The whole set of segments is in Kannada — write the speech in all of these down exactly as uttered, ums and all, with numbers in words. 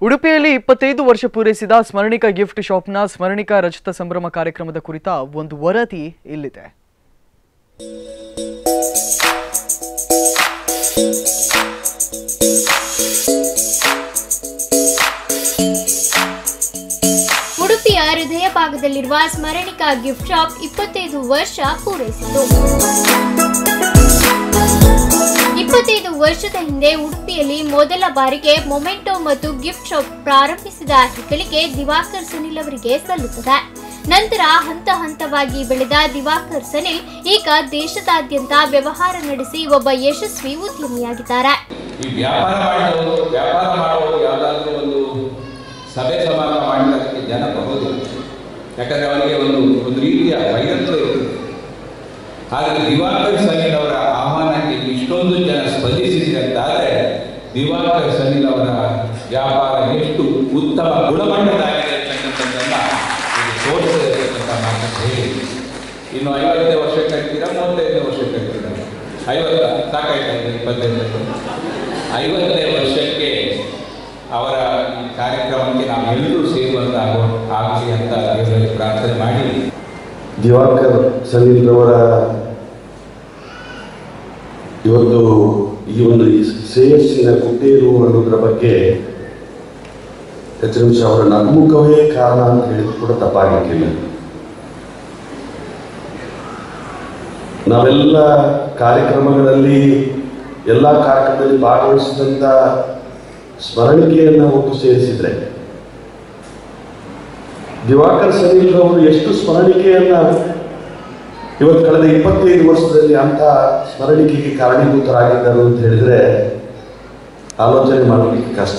ಉಡುಪಿಯಲ್ಲಿ ಇಪ್ಪತ್ತೈದು ವರ್ಷ ಪೂರೈಸಿದ ಸ್ಮರಣಿಕ ಗಿಫ್ಟ್ ಶಾಪ್ನ ಸ್ಮರಣಿಕ ರಜತ ಸಂಭ್ರಮ ಕಾರ್ಯಕ್ರಮದ ಕುರಿತ ಒಂದು ವರದಿ ಇಲ್ಲಿದೆ. ಉಡುಪಿಯ ಹೃದಯ ಭಾಗದಲ್ಲಿರುವ ಸ್ಮರಣಿಕ ಗಿಫ್ಟ್ ಶಾಪ್ ಇಪ್ಪತ್ತೈದು ವರ್ಷ ಪೂರೈಸಿತು. ಇಪ್ಪತ್ತೈದು ವರ್ಷದ ಹಿಂದೆ ಉಡುಪಿಯಲ್ಲಿ ಮೊದಲ ಬಾರಿಗೆ ಮೊಮೆಂಟೋ ಮತ್ತು ಗಿಫ್ಟ್ ಶಾಪ್ ಪ್ರಾರಂಭಿಸಿದ ಹೆಗ್ಗಳಿಕೆ ದಿವಾಕರ್ ಸುನಿಲ್ ಅವರಿಗೆ ಸಲ್ಲುತ್ತದೆ. ನಂತರ ಹಂತ ಹಂತವಾಗಿ ಬೆಳೆದ ದಿವಾಕರ್ ಸುನಿಲ್ ಈಗ ದೇಶದಾದ್ಯಂತ ವ್ಯವಹಾರ ನಡೆಸಿ ಒಬ್ಬ ಯಶಸ್ವಿ ಉದ್ಯಮಿಯಾಗಿದ್ದಾರೆ. ಸಭೆ ಸಮಾರಂಭ ಮಾಡಲಿಕ್ಕೆ ಜನ ಬರೋದಿಲ್ಲ, ಯಾಕಂದರೆ ಅವರಿಗೆ ಒಂದು ಒಂದು ರೀತಿಯ ವೈರತ್ವ ಇರುತ್ತೆ. ಆದರೆ ದಿವಾಕರ್ ಸನಿಲ್ ಅವರ ಆಹ್ವಾನಕ್ಕೆ ಇಷ್ಟೊಂದು ಜನ ಸ್ಪಂದಿಸಿದೆ ಅಂತಾದರೆ ದಿವಾಕರ್ ಸನಿಲ್ ಅವರ ವ್ಯಾಪಾರ ಎಷ್ಟು ಉತ್ತಮ ಗುಣಮಟ್ಟದಾಗಿದೆ ಅಂತಕ್ಕಂಥದ್ದನ್ನು ಇದು ತೋರಿಸಿರ್ತಕ್ಕಂಥ ಮಾತು ಹೇಳಿ. ಇನ್ನು ಐವತ್ತನೇ ವರ್ಷ ಕಟ್ತೀರಾ, ಮೂವತ್ತೈದನೇ ವರ್ಷ ಕಟ್ತೀರಾ? ಐವತ್ತ ಸಾಕಾಯ್ತಾ ಇದೆ ಇಪ್ಪತ್ತೈದು ಐವತ್ತನೇ ವರ್ಷಕ್ಕೆ ಅವರ ಈ ಕಾರ್ಯಕ್ರಮಕ್ಕೆ ನಾವೆಲ್ಲರೂ ಸೇರುವಂತಾಗೋ ಆಗಲಿ ಅಂತ ದೇವರಲ್ಲಿ ಪ್ರಾರ್ಥನೆ ಮಾಡಿ. ದಿವಾಕರ್ ಸನಿಲ್ ಅವರ ಇವತ್ತು ಈ ಒಂದು ಶ್ರೇಯಸ್ಸಿನ ಕುಟೀರು ಅನ್ನೋದರ ಬಗ್ಗೆ ಹೆಚ್ಚು ನಿಮಿಷ ಅವರ ನಗುಮುಖವೇ ಕಾರಣ ಅಂತ ಹೇಳಿದ್ರು ಕೂಡ ತಪ್ಪಾಗಲಿಕ್ಕಿಲ್ಲ. ನಾವೆಲ್ಲ ಕಾರ್ಯಕ್ರಮಗಳಲ್ಲಿ ಎಲ್ಲ ಕಾರ್ಯಕ್ರಮದಲ್ಲಿ ಭಾಗವಹಿಸಿದಂಥ ಸ್ಮರಣಿಕೆಯನ್ನು ಒಟ್ಟು ಸೇರಿಸಿದ್ರೆ ದಿವಾಕರ್ ಸನಿಲ್ ಅವರು ಎಷ್ಟು ಸ್ಮರಣಿಕೆಯನ್ನ ಇವತ್ತು ಕಳೆದ ಇಪ್ಪತ್ತೈದು ವರ್ಷದಲ್ಲಿ ಅಂತ ಸ್ಮರಣಿಕೆಗೆ ಕಾರಣೀಭೂತರಾಗಿದ್ದರು ಅಂತ ಹೇಳಿದ್ರೆ ಆಲೋಚನೆ ಮಾಡಲಿಕ್ಕೆ ಕಷ್ಟ.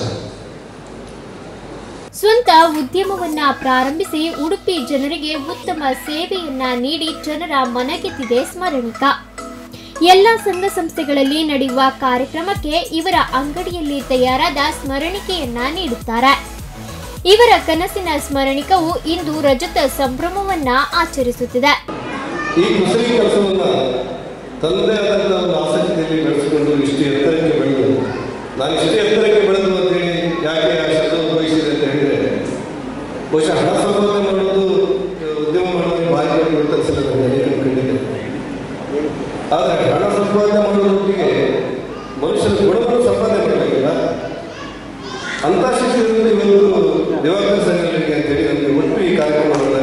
ಸ್ವಂತ ಉದ್ಯಮವನ್ನ ಪ್ರಾರಂಭಿಸಿ ಉಡುಪಿ ಜನರಿಗೆ ಉತ್ತಮ ಸೇವೆಯನ್ನ ನೀಡಿ ಜನರ ಮನಗೆದ್ದಿದೆ ಸ್ಮರಣಿಕ. ಎಲ್ಲ ಸಂಘ ಸಂಸ್ಥೆಗಳಲ್ಲಿ ನಡೆಯುವ ಕಾರ್ಯಕ್ರಮಕ್ಕೆ ಇವರ ಅಂಗಡಿಯಲ್ಲಿ ತಯಾರಾದ ಸ್ಮರಣಿಕೆಯನ್ನ ನೀಡುತ್ತಾರೆ. ಇವರ ಕನಸಿನ ಸ್ಮರಣಿಕವು ಇಂದು ರಜತ ಸಂಭ್ರಮವನ್ನ ಆಚರಿಸುತ್ತಿದೆ. ಈ ಕುಸರಿ ಕೆಲಸವನ್ನ ತನ್ನದೇ ಆದಂಥ ಒಂದು ಆಸಕ್ತಿಯಲ್ಲಿ ಬೆಳೆಸಿಕೊಂಡು ಇಷ್ಟು ಎತ್ತರಕ್ಕೆ ಬೆಳೆದು ನಾನು ಇಷ್ಟು ಎತ್ತರಕ್ಕೆ ಬೆಳೆದು ಅಂತೇಳಿ ಯಾಕೆ ಆ ಶಬ್ದ ಉಪಯೋಗಿಸಿದೆ ಅಂತ ಹೇಳಿದರೆ, ಬಹುಶಃ ಹಣ ಸಂಪಾದನೆ ಮಾಡೋದು ಉದ್ಯಮ ಮಾಡೋದು ಭಾರಿ ಬಿಡ್ತರಿಸಲು ನನಗೆ ಅನೇಕ ಕಂಡಿದೆ. ಆದರೆ ಹಣ ಸಂಪಾದನೆ ಮಾಡೋದೊಟ್ಟಿಗೆ ಮನುಷ್ಯನ ಗುಣವನ್ನು ಸಂಪಾದನೆ ಮಾಡಬೇಕಿಲ್ಲ. ಅಂಥ ಶಿಕ್ಷಣದಲ್ಲಿ ಇವತ್ತು ದಿವಾಕರ್ ಸನಿಲ್ಗೆ ಅಂತೇಳಿ ನಮಗೆ ಒಟ್ಟು ಈ ಕಾರ್ಯಕ್ರಮವನ್ನು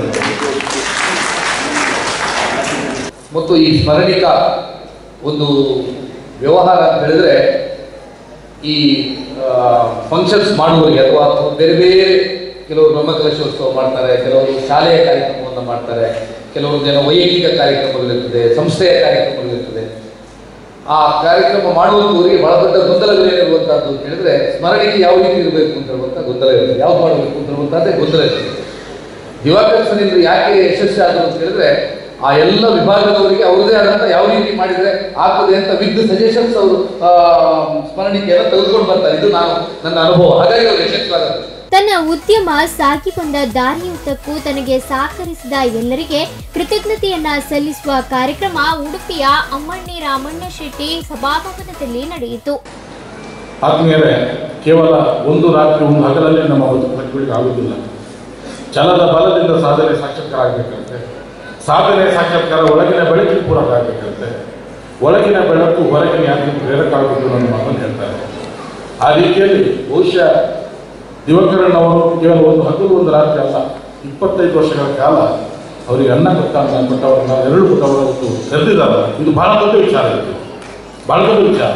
ಮತ್ತು ಈ ಸ್ಮರಣಿಕ ಒಂದು ವ್ಯವಹಾರ ಅಂತ ಹೇಳಿದ್ರೆ ಈ ಫಂಕ್ಷನ್ಸ್ ಮಾಡುವವರಿಗೆ ಅಥವಾ ಬೇರೆ ಬೇರೆ ಕೆಲವರು ಬ್ರಹ್ಮಕಲಶೋತ್ಸವ ಮಾಡ್ತಾರೆ, ಕೆಲವರು ಶಾಲೆಯ ಕಾರ್ಯಕ್ರಮವನ್ನು ಮಾಡ್ತಾರೆ, ಕೆಲವರು ಜನ ವೈಯಕ್ತಿಕ ಕಾರ್ಯಕ್ರಮಗಳಿರ್ತದೆ, ಸಂಸ್ಥೆಯ ಕಾರ್ಯಕ್ರಮಗಳಿರ್ತದೆ. ಆ ಕಾರ್ಯಕ್ರಮ ಮಾಡುವಂಥವರಿಗೆ ಬಹಳ ದೊಡ್ಡ ಗೊಂದಲಗಳೇನಿರುವಂಥದ್ದು ಅಂತ ಹೇಳಿದ್ರೆ ಸ್ಮರಣಿಕೆ ಯಾವ ರೀತಿ ಇರಬೇಕು ಅಂತ ಹೇಳುವಂಥ ಗೊಂದಲ ಇರ್ತದೆ, ಯಾವ್ದು ಮಾಡಬೇಕು ಅಂತ ಹೇಳುವಂಥದ್ದೇ ಗೊಂದಲ ಇರ್ತದೆ. ದಿವಾಕರ್ ಸನಿಲ್ ಯಾಕೆ ಯಶಸ್ವಿ ಆದರು ಅಂತ ಹೇಳಿದ್ರೆ ಆ ಎಲ್ಲ ವಿಭಾಗದವರಿಗೆ ಅವರದೇ ಆದಂಥ ಯಾವ ರೀತಿ ಮಾಡಿದರೆ ಆಗ್ತದೆ ಅಂತ ವಿತ್ ಸಜೆಷನ್ಸ್ ಅವರು ಸ್ಮರಣಿಕೆಯನ್ನು ತೆಗೆದುಕೊಂಡು ಬರ್ತಾರೆ. ಇದು ನಾನು ನನ್ನ ಅನುಭವ, ಹಾಗಾಗಿ ಅವರು ಯಶಸ್ವಿಯಾದರು. ತನ್ನ ಉದ್ಯಮ ಸಾಗಿ ಬಂದ ದಾರಿಯುದ್ದಕ್ಕೂ ತನಗೆ ಸಹಕರಿಸಿದ ಎಲ್ಲರಿಗೆ ಕೃತಜ್ಞತೆಯನ್ನ ಸಲ್ಲಿಸುವ ಕಾರ್ಯಕ್ರಮ ಉಡುಪಿಯ ಅಮ್ಮಣ್ಣಿ ರಾಮಣ್ಣ ಶೆಟ್ಟಿ ಸಭಾಭವನದಲ್ಲಿ ನಡೆಯಿತು. ಆದ್ಮೇಲೆ ಕೇವಲ ಒಂದು ರಾತ್ರಿ ಒಂದು ಹಗಲಲ್ಲೇ ನಮ್ಮ ಬದುಕು ಕಟ್ಟಿಕೊಳ್ಳಿಕ್ಕೆ ಆಗುವುದಿಲ್ಲ. ಛಲದ ಬಲದಿಂದ ಸಾಧನೆ ಸಾಕ್ಷಾತ್ಕಾರ ಆಗಬೇಕಂತೆ, ಸಾಧನೆ ಸಾಕ್ಷಾತ್ಕಾರ ಒಳಗಿನ ಬೆಳಕಿಗೆ ಪೂರಕ ಆಗಬೇಕಂತೆ, ಒಳಗಿನ ಬೆಳಕು ಹೊರಗಿನ ಯಾರಿಗೆ ಪ್ರೇರಕ ಆಗಬೇಕು ಅನ್ನೋ ಮಾತನ್ನು ಹೇಳ್ತಾರೆ. ಆ ರೀತಿಯಲ್ಲಿ ಬಹುಶಃ ದಿವಾಕರಣ್ಣವರು ಕೇವಲ ಒಂದು ಹಗಲು ಒಂದು ರಾತ್ರಿ ಅಲ್ಲ, ಇಪ್ಪತ್ತೈದು ವರ್ಷಗಳ ಕಾಲ ಅವರಿಗೆ ಅನ್ನ ಕೊಟ್ಟ ಕೊಟ್ಟವರನ್ನ ಎರಡು ಕೊಟ್ಟವರ ಒಂದು ಕರೆದಿದ್ದಾರೆ. ಇದು ಬಹಳ ದೊಡ್ಡ ವಿಚಾರ, ಇದು ಬಹಳ ದೊಡ್ಡ ವಿಚಾರ.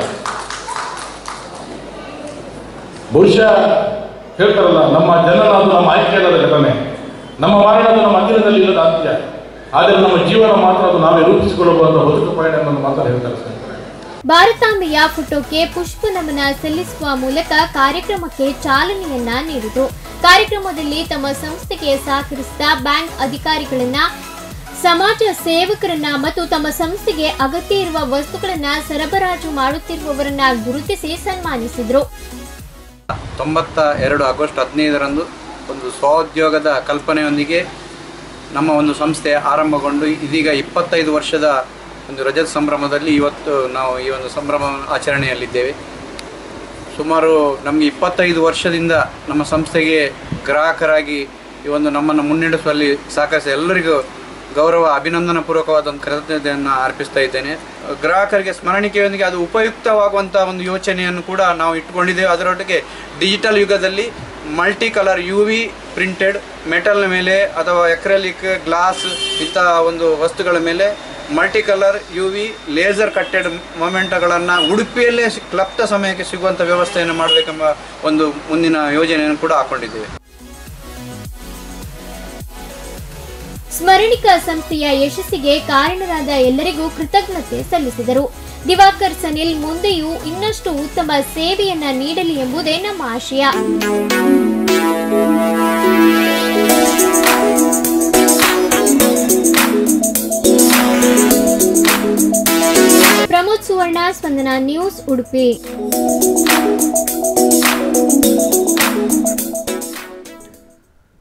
ಬಹುಶಃ ಹೇಳ್ತಾರಲ್ಲ, ನಮ್ಮ ಜನನ ಅದು ನಮ್ಮ ಆಯ್ಕೆಯಾದ ಘಟನೆ, ನಮ್ಮ ಮರಣದ ನಮ್ಮ ಅಂದಿನದಲ್ಲಿ ಇಲ್ಲದ ಅಂತ್ಯ, ಆದರೆ ನಮ್ಮ ಜೀವನ ಮಾತ್ರ ಅದು ನಾವೇ ರೂಪಿಸಿಕೊಳ್ಳುವಂಥ ಬದುಕು ಪಯಣ ಅನ್ನೋದು ಮಾತ್ರ ಹೇಳ್ತಾರೆ. ಭಾರತಾಂಬೆಯ ಫೋಟೋಕ್ಕೆ ಪುಷ್ಪ ನಮನ ಸಲ್ಲಿಸುವ ಮೂಲಕ ಕಾರ್ಯಕ್ರಮಕ್ಕೆ ಚಾಲನೆಯನ್ನ ನೀಡಿತು. ಕಾರ್ಯಕ್ರಮದಲ್ಲಿ ತಮ್ಮ ಸಂಸ್ಥೆಗೆ ಸಹಕರಿಸಿದ ಬ್ಯಾಂಕ್ ಅಧಿಕಾರಿಗಳನ್ನ, ಸಮಾಜ ಸೇವಕರನ್ನ ಮತ್ತು ತಮ್ಮ ಸಂಸ್ಥೆಗೆ ಅಗತ್ಯ ಇರುವ ವಸ್ತುಗಳನ್ನ ಸರಬರಾಜು ಮಾಡುತ್ತಿರುವವರನ್ನ ಗುರುತಿಸಿ ಸನ್ಮಾನಿಸಿದರು. ತೊಂಬತ್ತ ಎರಡು ಆಗಸ್ಟ್ ಹದಿನೈದರಂದು ಒಂದು ಸ್ವಉದ್ಯೋಗದ ಕಲ್ಪನೆಯೊಂದಿಗೆ ನಮ್ಮ ಒಂದು ಸಂಸ್ಥೆ ಆರಂಭಗೊಂಡು ಇದೀಗ ಇಪ್ಪತ್ತೈದು ವರ್ಷದ ಒಂದು ರಜತ ಸಂಭ್ರಮದಲ್ಲಿ ಇವತ್ತು ನಾವು ಈ ಒಂದು ಸಂಭ್ರಮ ಆಚರಣೆಯಲ್ಲಿದ್ದೇವೆ. ಸುಮಾರು ನಮಗೆ ಇಪ್ಪತ್ತೈದು ವರ್ಷದಿಂದ ನಮ್ಮ ಸಂಸ್ಥೆಗೆ ಗ್ರಾಹಕರಾಗಿ ಈ ಒಂದು ನಮ್ಮನ್ನು ಮುನ್ನಡೆಸುವಲ್ಲಿ ಸಹಕರಿಸಿದ ಎಲ್ಲರಿಗೂ ಗೌರವ ಅಭಿನಂದನಾ ಪೂರ್ವಕವಾದ ಒಂದು ಕೃತಜ್ಞತೆಯನ್ನು ಅರ್ಪಿಸ್ತಾ ಇದ್ದೇನೆ. ಗ್ರಾಹಕರಿಗೆ ಸ್ಮರಣಿಕೆಯೊಂದಿಗೆ ಅದು ಉಪಯುಕ್ತವಾಗುವಂಥ ಒಂದು ಯೋಚನೆಯನ್ನು ಕೂಡ ನಾವು ಇಟ್ಟುಕೊಂಡಿದ್ದೇವೆ. ಅದರೊಟ್ಟಿಗೆ ಡಿಜಿಟಲ್ ಯುಗದಲ್ಲಿ multi colour U V printed ಮೆಟಲ್ನ ಮೇಲೆ ಅಥವಾ ಎಕ್ರೆಲಿಕ್ ಗ್ಲಾಸ್ ಇಂತಹ ಒಂದು ವಸ್ತುಗಳ ಮೇಲೆ multi colour U V laser cutted ಮೊಮೆಂಟ್ಗಳನ್ನು ಉಡುಪಿಯಲ್ಲೇ ಕ್ಲಪ್ತ ಸಮಯಕ್ಕೆ ಸಿಗುವಂಥ ವ್ಯವಸ್ಥೆಯನ್ನು ಮಾಡಬೇಕೆಂಬ ಒಂದು ಮುಂದಿನ ಯೋಜನೆಯನ್ನು ಕೂಡ ಹಾಕೊಂಡಿದ್ದೇವೆ. ಸ್ಮರಣಿಕಾ ಸಂಸ್ಥೆಯ ಯಶಸ್ಸಿಗೆ ಕಾರಣರಾದ ಎಲ್ಲರಿಗೂ ಕೃತಜ್ಞತೆ ಸಲ್ಲಿಸಿದರು. ದಿವಾಕರ್ ಸನಿಲ್ ಮುಂದೆಯೂ ಇನ್ನಷ್ಟು ಉತ್ತಮ ಸೇವೆಯನ್ನ ನೀಡಲಿ ಎಂಬುದೇ ನಮ್ಮ ಆಶಯ. ಪ್ರಮೋದ್ ಸುವರ್ಣ, ಸ್ಪಂದನ ನ್ಯೂಸ್, ಉಡುಪಿ.